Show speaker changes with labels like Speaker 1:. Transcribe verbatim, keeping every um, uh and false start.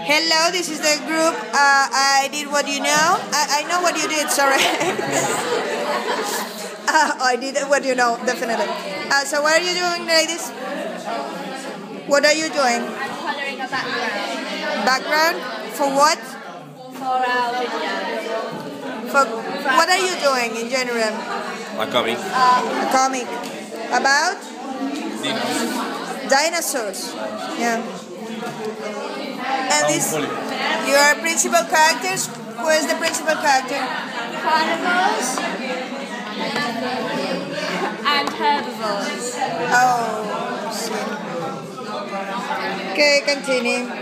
Speaker 1: Hello, this is the group. Uh, I did what you know. I, I know what you did, sorry. uh, I did what you know, definitely. Uh, so what are you doing, ladies? What are you doing?
Speaker 2: I'm colouring a background.
Speaker 1: Background? For what?
Speaker 2: For our video.
Speaker 1: For what are you doing in general?
Speaker 3: A comic.
Speaker 1: A comic. About?
Speaker 3: Dinos.
Speaker 1: Dinosaurs. Yeah. And this, your principal characters? Who is the principal character?
Speaker 2: Carnivores and herbivores.
Speaker 1: Oh, see. Okay, continue.